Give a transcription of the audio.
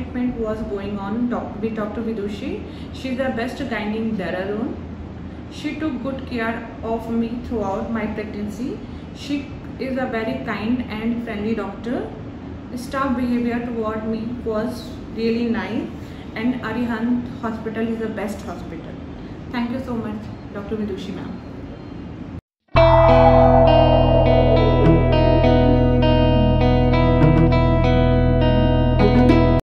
treatment was going on with Dr. Vidushi. She is the best gynae in Dehradun. She took good care of me throughout my pregnancy. She is a very kind and friendly doctor. Staff behavior toward me was really nice, and Arihant Hospital is the best hospital. Thank you so much, Dr. Vidushi ma'am.